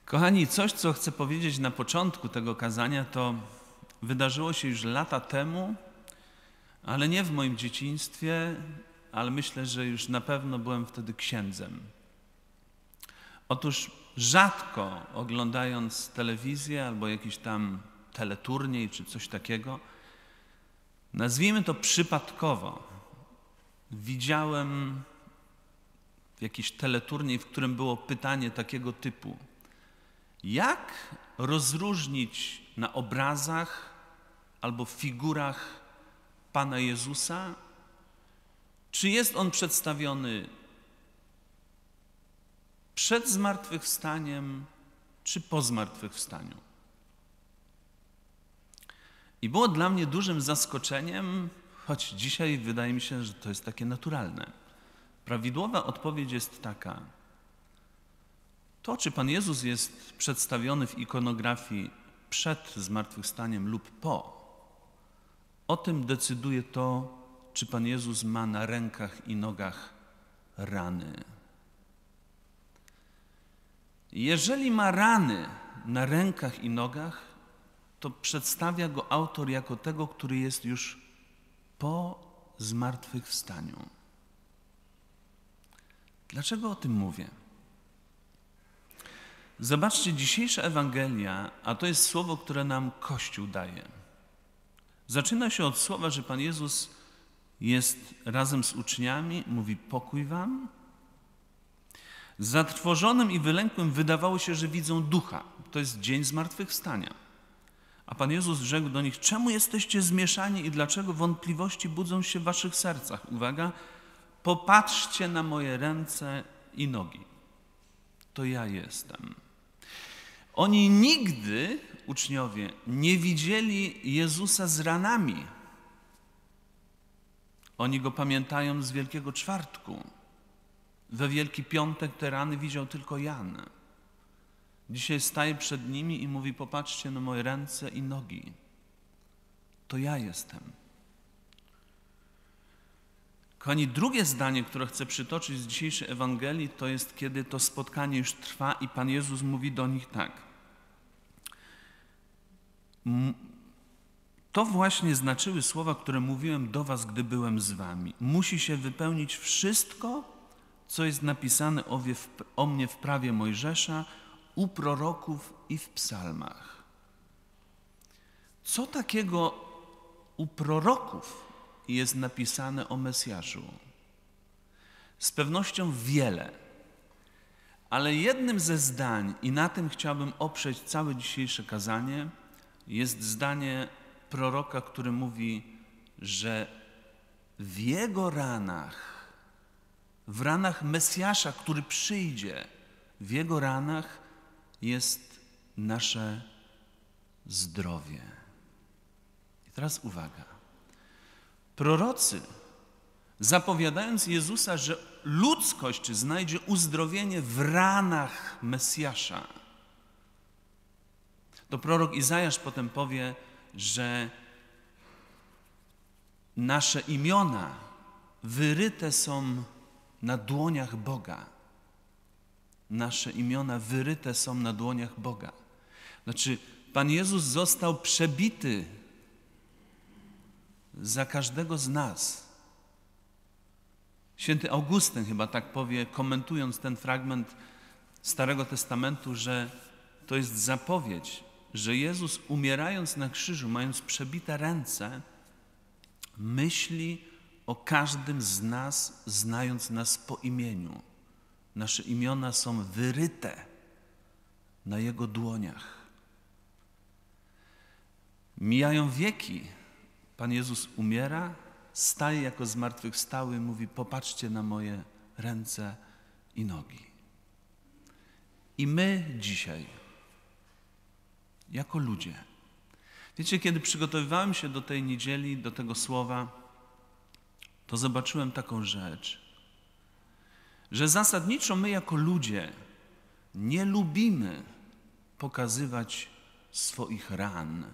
Kochani, coś, co chcę powiedzieć na początku tego kazania, to wydarzyło się już lata temu, ale nie w moim dzieciństwie, ale myślę, że już na pewno byłem wtedy księdzem. Otóż rzadko oglądając telewizję albo jakiś tam teleturniej czy coś takiego, nazwijmy to przypadkowo, widziałem jakiś teleturniej, w którym było pytanie takiego typu: jak rozróżnić na obrazach albo figurach Pana Jezusa, czy jest On przedstawiony przed zmartwychwstaniem, czy po zmartwychwstaniu? I było dla mnie dużym zaskoczeniem, choć dzisiaj wydaje mi się, że to jest takie naturalne. Prawidłowa odpowiedź jest taka: to, czy Pan Jezus jest przedstawiony w ikonografii przed zmartwychwstaniem lub po, o tym decyduje to, czy Pan Jezus ma na rękach i nogach rany. Jeżeli ma rany na rękach i nogach, to przedstawia go autor jako tego, który jest już po zmartwychwstaniu. Dlaczego o tym mówię? Zobaczcie, dzisiejsza Ewangelia, a to jest słowo, które nam Kościół daje. Zaczyna się od słowa, że Pan Jezus jest razem z uczniami, mówi: pokój wam. Zatrwożonym i wylękłym wydawało się, że widzą ducha. To jest dzień zmartwychwstania. A Pan Jezus rzekł do nich: czemu jesteście zmieszani i dlaczego wątpliwości budzą się w waszych sercach? Uwaga, popatrzcie na moje ręce i nogi. To ja jestem. Oni nigdy, uczniowie, nie widzieli Jezusa z ranami. Oni Go pamiętają z Wielkiego Czwartku. We Wielki Piątek te rany widział tylko Jan. Dzisiaj staje przed nimi i mówi: popatrzcie na moje ręce i nogi. To ja jestem. Kochani, drugie zdanie, które chcę przytoczyć z dzisiejszej Ewangelii, to jest, kiedy to spotkanie już trwa i Pan Jezus mówi do nich tak: to właśnie znaczyły słowa, które mówiłem do was, gdy byłem z wami. Musi się wypełnić wszystko, co jest napisane o mnie w prawie Mojżesza, u proroków i w psalmach. Co takiego u proroków jest napisane o Mesjaszu? Z pewnością wiele, ale jednym ze zdań, i na tym chciałbym oprzeć całe dzisiejsze kazanie, jest zdanie proroka, który mówi, że w Jego ranach, w ranach Mesjasza, który przyjdzie, w Jego ranach jest nasze zdrowie. I teraz uwaga. Prorocy, zapowiadając Jezusa, że ludzkość znajdzie uzdrowienie w ranach Mesjasza, to prorok Izajasz potem powie, że nasze imiona wyryte są na dłoniach Boga. Nasze imiona wyryte są na dłoniach Boga. Znaczy, Pan Jezus został przebity za każdego z nas. Święty Augustyn chyba tak powie, komentując ten fragment Starego Testamentu, że to jest zapowiedź, że Jezus, umierając na krzyżu, mając przebite ręce, myśli o każdym z nas, znając nas po imieniu. Nasze imiona są wyryte na Jego dłoniach. Mijają wieki. Pan Jezus umiera, staje jako zmartwychwstały, mówi: popatrzcie na moje ręce i nogi. I my dzisiaj, jako ludzie, wiecie, kiedy przygotowywałem się do tej niedzieli, do tego słowa, to zobaczyłem taką rzecz, że zasadniczo my jako ludzie nie lubimy pokazywać swoich ran.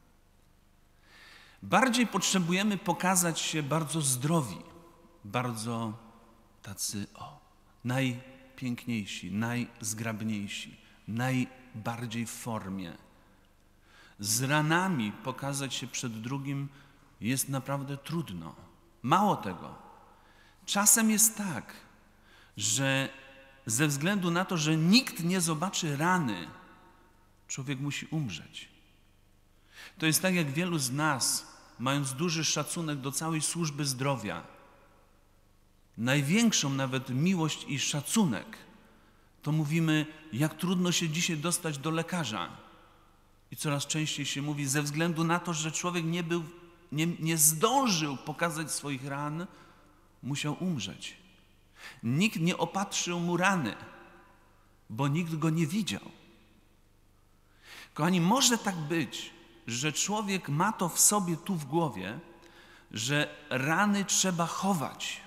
Bardziej potrzebujemy pokazać się bardzo zdrowi, bardzo tacy najpiękniejsi, najzgrabniejsi, najbardziej w formie. Z ranami pokazać się przed drugim jest naprawdę trudno. Mało tego, czasem jest tak, że ze względu na to, że nikt nie zobaczy rany, człowiek musi umrzeć. To jest tak, jak wielu z nas, mając duży szacunek do całej służby zdrowia, największą nawet miłość i szacunek, to mówimy, jak trudno się dzisiaj dostać do lekarza. I coraz częściej się mówi, ze względu na to, że człowiek nie zdążył pokazać swoich ran, musiał umrzeć. Nikt nie opatrzył mu rany, bo nikt go nie widział. Kochani, może tak być, że człowiek ma to w sobie tu w głowie, że rany trzeba chować.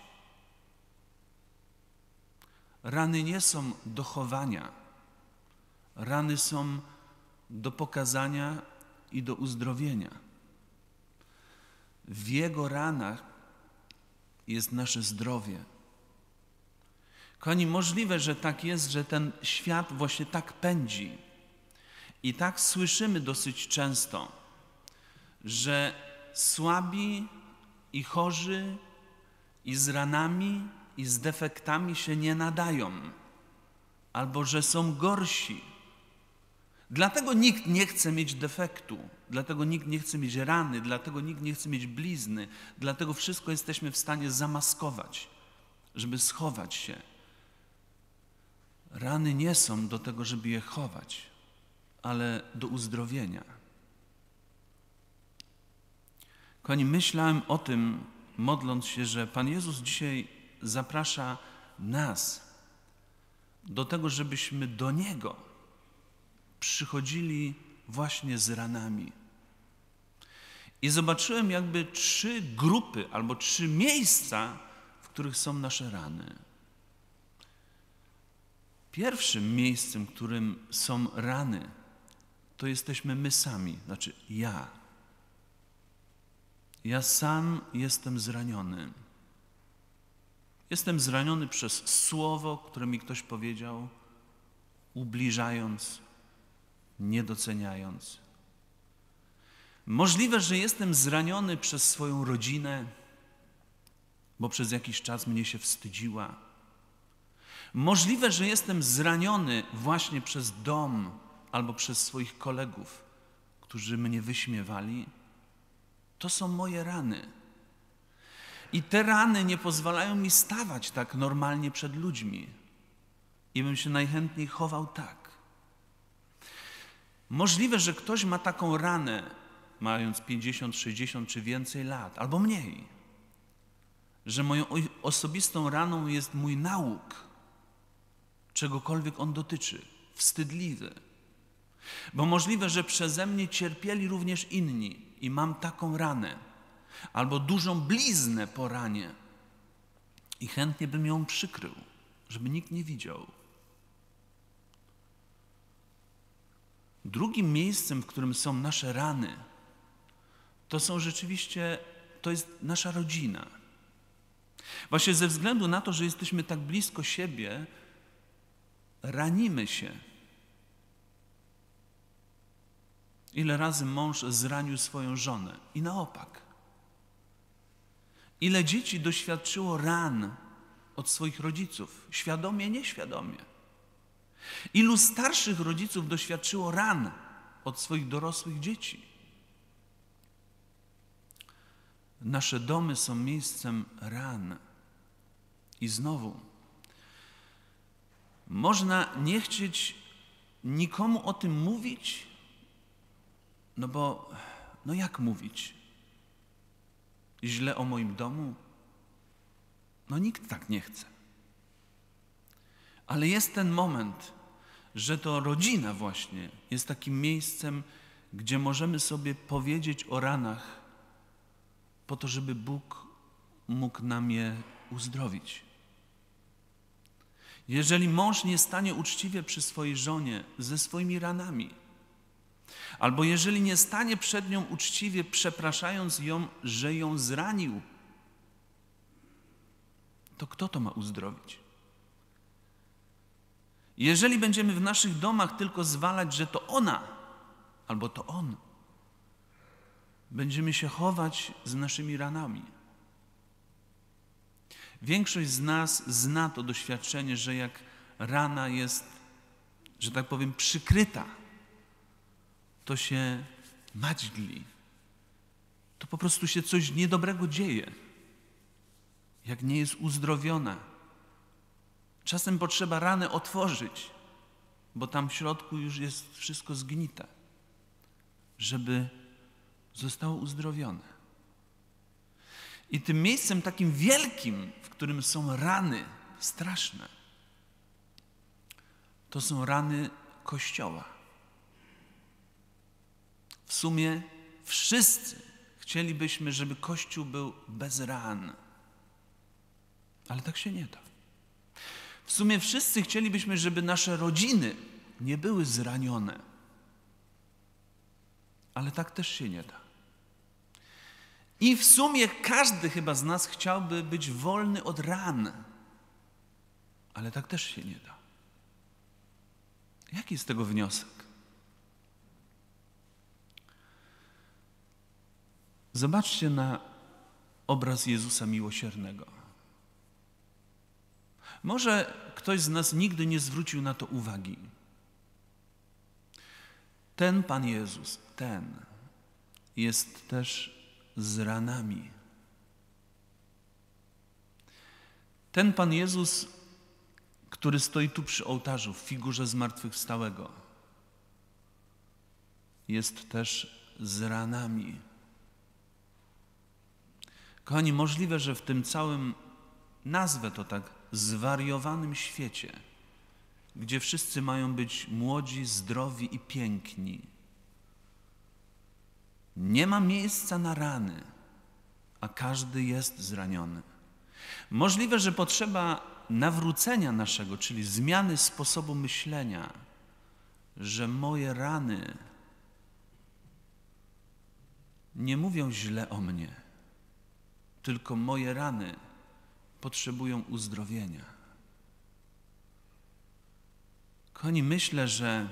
Rany nie są do chowania. Rany są do pokazania i do uzdrowienia. W Jego ranach jest nasze zdrowie. Kochani, możliwe, że tak jest, że ten świat właśnie tak pędzi. I tak słyszymy dosyć często, że słabi i chorzy i z ranami i z defektami się nie nadają, albo że są gorsi. Dlatego nikt nie chce mieć defektu, dlatego nikt nie chce mieć rany, dlatego nikt nie chce mieć blizny, dlatego wszystko jesteśmy w stanie zamaskować, żeby schować się. Rany nie są do tego, żeby je chować, ale do uzdrowienia. Kochani, myślałem o tym, modląc się, że Pan Jezus dzisiaj zaprasza nas do tego, żebyśmy do Niego przychodzili właśnie z ranami. I zobaczyłem jakby 3 grupy albo 3 miejsca, w których są nasze rany. Pierwszym miejscem, w którym są rany, to jesteśmy my sami, znaczy ja. Ja sam jestem zraniony. Jestem zraniony przez słowo, które mi ktoś powiedział, ubliżając, nie doceniając. Możliwe, że jestem zraniony przez swoją rodzinę, bo przez jakiś czas mnie się wstydziła. Możliwe, że jestem zraniony właśnie przez dom albo przez swoich kolegów, którzy mnie wyśmiewali. To są moje rany. I te rany nie pozwalają mi stawać tak normalnie przed ludźmi. I bym się najchętniej chował tak. Możliwe, że ktoś ma taką ranę, mając 50, 60 czy więcej lat, albo mniej, że moją osobistą raną jest mój nauk, czegokolwiek on dotyczy, wstydliwy. Bo możliwe, że przeze mnie cierpieli również inni i mam taką ranę, albo dużą bliznę po ranie i chętnie bym ją przykrył, żeby nikt nie widział. Drugim miejscem, w którym są nasze rany, to jest nasza rodzina. Właśnie ze względu na to, że jesteśmy tak blisko siebie, ranimy się. Ile razy mąż zranił swoją żonę i na opak. Ile dzieci doświadczyło ran od swoich rodziców, świadomie, nieświadomie. Ilu starszych rodziców doświadczyło ran od swoich dorosłych dzieci. Nasze domy są miejscem ran. I znowu, można nie chcieć nikomu o tym mówić, no jak mówić? Źle o moim domu? No nikt tak nie chce. Ale jest ten moment, że to rodzina właśnie jest takim miejscem, gdzie możemy sobie powiedzieć o ranach po to, żeby Bóg mógł nam je uzdrowić. Jeżeli mąż nie stanie uczciwie przy swojej żonie ze swoimi ranami, albo jeżeli nie stanie przed nią uczciwie, przepraszając ją, że ją zranił, to kto to ma uzdrowić? Jeżeli będziemy w naszych domach tylko zwalać, że to ona albo to on, będziemy się chować z naszymi ranami. Większość z nas zna to doświadczenie, że jak rana jest, że tak powiem, przykryta, to się maćgli. To po prostu się coś niedobrego dzieje, jak nie jest uzdrowiona. Czasem potrzeba ranę otworzyć, bo tam w środku już jest wszystko zgnite, żeby zostało uzdrowione. I tym miejscem takim wielkim, w którym są rany straszne, to są rany Kościoła. W sumie wszyscy chcielibyśmy, żeby Kościół był bez ran. Ale tak się nie da. W sumie wszyscy chcielibyśmy, żeby nasze rodziny nie były zranione. Ale tak też się nie da. I w sumie każdy chyba z nas chciałby być wolny od ran. Ale tak też się nie da. Jaki jest tego wniosek? Zobaczcie na obraz Jezusa Miłosiernego. Może ktoś z nas nigdy nie zwrócił na to uwagi. Ten Pan Jezus, ten jest też z ranami. Ten Pan Jezus, który stoi tu przy ołtarzu w figurze zmartwychwstałego, jest też z ranami. Kochani, możliwe, że w tym całym, nazwę to tak, zwariowanym świecie, gdzie wszyscy mają być młodzi, zdrowi i piękni, nie ma miejsca na rany, a każdy jest zraniony. Możliwe, że potrzeba nawrócenia naszego, czyli zmiany sposobu myślenia, że moje rany nie mówią źle o mnie, tylko moje rany potrzebują uzdrowienia. Kochani, myślę, że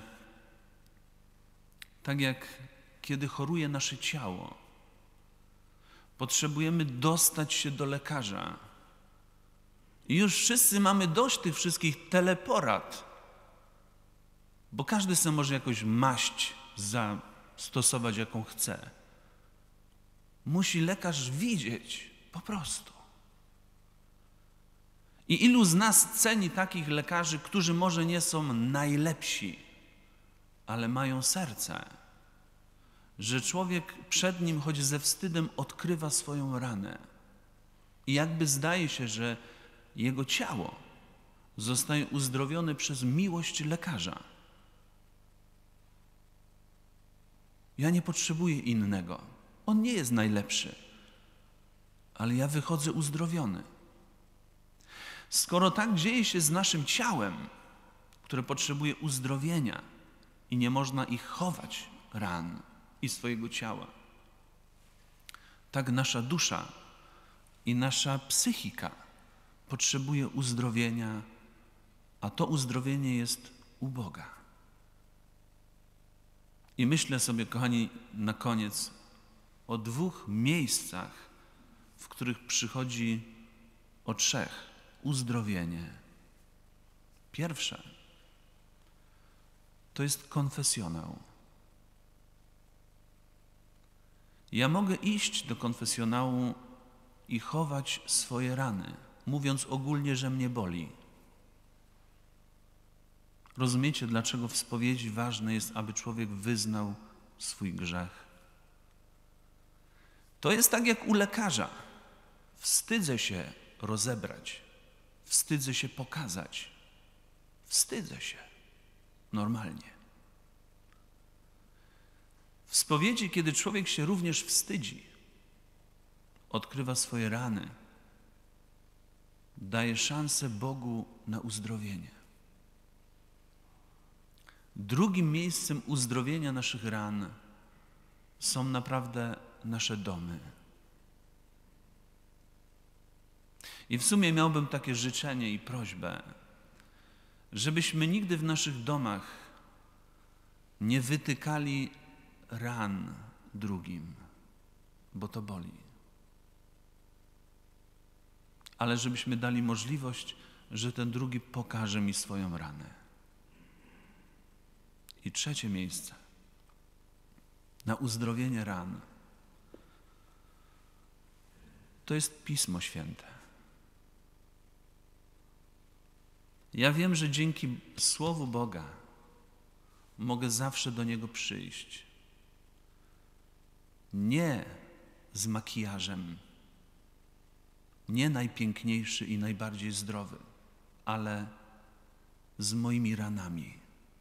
tak jak kiedy choruje nasze ciało, potrzebujemy dostać się do lekarza. I już wszyscy mamy dość tych wszystkich teleporad, bo każdy sobie może jakąś maść zastosować, jaką chce. Musi lekarz widzieć po prostu. I ilu z nas ceni takich lekarzy, którzy może nie są najlepsi, ale mają serce, że człowiek przed nim, choć ze wstydem, odkrywa swoją ranę. I jakby zdaje się, że jego ciało zostaje uzdrowione przez miłość lekarza. Ja nie potrzebuję innego. On nie jest najlepszy, ale ja wychodzę uzdrowiony. Skoro tak dzieje się z naszym ciałem, które potrzebuje uzdrowienia i nie można ich chować, ran i swojego ciała, tak nasza dusza i nasza psychika potrzebuje uzdrowienia, a to uzdrowienie jest u Boga. I myślę sobie, kochani, na koniec o dwóch miejscach, w których przychodzi o trzech uzdrowienie. Pierwsze to jest konfesjonał. Ja mogę iść do konfesjonału i chować swoje rany, mówiąc ogólnie, że mnie boli. Rozumiecie, dlaczego w spowiedzi ważne jest, aby człowiek wyznał swój grzech? To jest tak jak u lekarza. Wstydzę się rozebrać. Wstydzę się pokazać. Wstydzę się. Normalnie. W spowiedzi, kiedy człowiek się również wstydzi, odkrywa swoje rany, daje szansę Bogu na uzdrowienie. Drugim miejscem uzdrowienia naszych ran są naprawdę nasze domy. I w sumie miałbym takie życzenie i prośbę, żebyśmy nigdy w naszych domach nie wytykali ran drugim, bo to boli. Ale żebyśmy dali możliwość, że ten drugi pokaże mi swoją ranę. I trzecie miejsce. Na uzdrowienie ran. To jest Pismo Święte. Ja wiem, że dzięki Słowu Boga mogę zawsze do Niego przyjść. Nie z makijażem, nie najpiękniejszy i najbardziej zdrowy, ale z moimi ranami.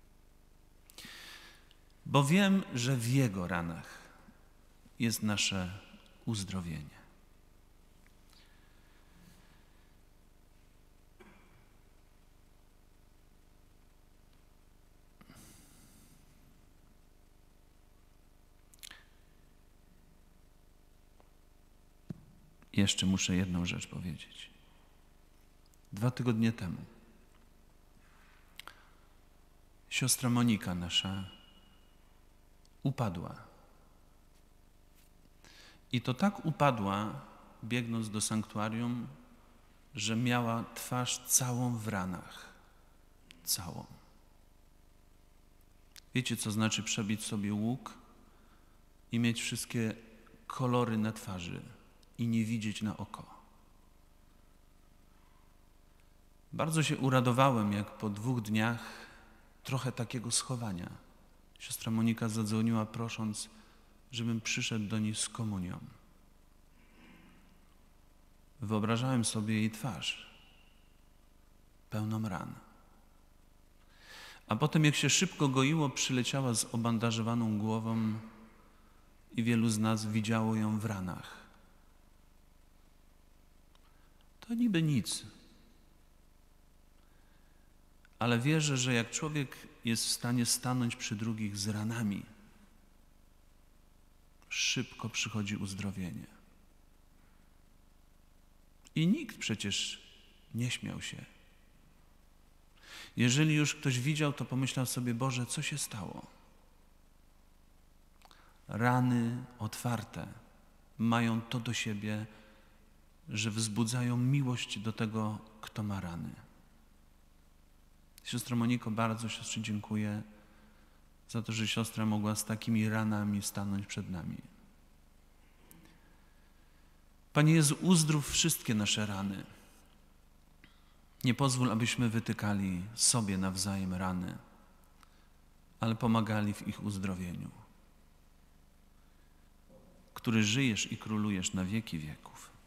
Bo wiem, że w Jego ranach jest nasze uzdrowienie. Jeszcze muszę jedną rzecz powiedzieć. 2 tygodnie temu siostra Monika nasza upadła. I to tak upadła, biegnąc do sanktuarium, że miała twarz całą w ranach. Całą. Wiecie, co znaczy przebić sobie łuk i mieć wszystkie kolory na twarzy i nie widzieć na oko. Bardzo się uradowałem, jak po 2 dniach trochę takiego schowania siostra Monika zadzwoniła, prosząc, żebym przyszedł do niej z komunią. Wyobrażałem sobie jej twarz, pełną ran. A potem, jak się szybko goiło, przyleciała z obandażowaną głową i wielu z nas widziało ją w ranach. To niby nic. Ale wierzę, że jak człowiek jest w stanie stanąć przy drugich z ranami, szybko przychodzi uzdrowienie. I nikt przecież nie śmiał się. Jeżeli już ktoś widział, to pomyślał sobie, Boże, co się stało? Rany otwarte mają to do siebie, że wzbudzają miłość do tego, kto ma rany. Siostro Moniko, bardzo siostrze dziękuję za to, że siostra mogła z takimi ranami stanąć przed nami. Panie Jezu, uzdrów wszystkie nasze rany. Nie pozwól, abyśmy wytykali sobie nawzajem rany, ale pomagali w ich uzdrowieniu, który żyjesz i królujesz na wieki wieków.